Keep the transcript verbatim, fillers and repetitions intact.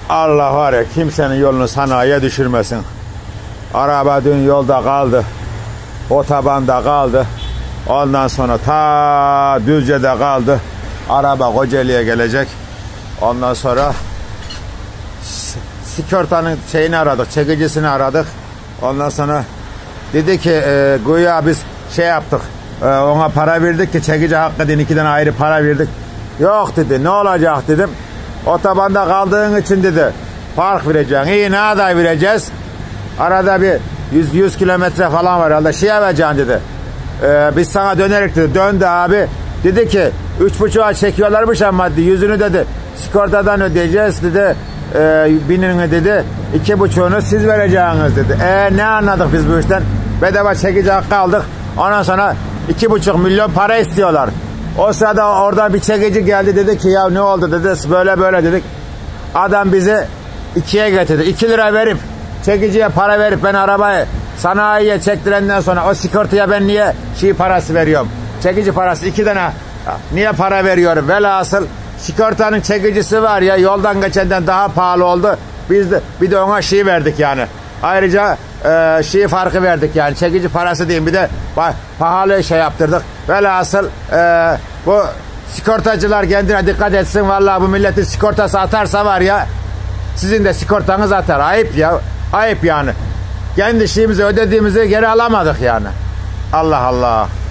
Allah var ya, kimsenin yolunu sanayiye düşürmesin. Araba dün yolda kaldı. Otobanda kaldı. Ondan sonra ta Düzce'de kaldı. Araba Kocaeli'ye gelecek. Ondan sonra sigortanın şeyini aradık, çekicisini aradık. Ondan sonra dedi ki e, güya biz şey yaptık, e, ona para verdik ki çekici hakkı din ikiden ayrı para verdik. Yok dedi, ne olacak dedim. Otobanda kaldığın için dedi park vereceksin. İyi, ne kadar vereceğiz? Arada bir yüz kilometre falan var herhalde, şeye vereceksin dedi. E, biz sana dönerek dedi. Döndü abi. Dedi ki üç buçuğa çekiyorlarmış ama yüzünü dedi sigortadan ödeyeceğiz dedi. E, binini dedi iki buçuğunu siz vereceğiniz dedi. E ne anladık biz bu işten? Bedava çekici hakkı aldık. Ondan sonra iki buçuk milyon para istiyorlar. O sırada oradan bir çekici geldi, dedi ki ya ne oldu dedi, böyle böyle dedik. Adam bizi ikiye getirdi. iki lira verip çekiciye para verip ben arabayı sanayiye çektirenden sonra o sigortaya ben niye şey parası veriyorum? Çekici parası iki tane niye para veriyorum? Velhasıl sigortanın çekicisi var ya, yoldan geçenden daha pahalı oldu. Biz de bir de ona şey verdik yani. Ayrıca e, şey farkı verdik yani, çekici parası diyeyim, bir de pahalı şey yaptırdık. Velhasıl e, bu sigortacılar kendine dikkat etsin. Vallahi bu milletin sigortası atarsa var ya, sizin de sigortanız atar. Ayıp ya, ayıp yani. Kendi şeyimizi ödediğimizi geri alamadık yani. Allah Allah.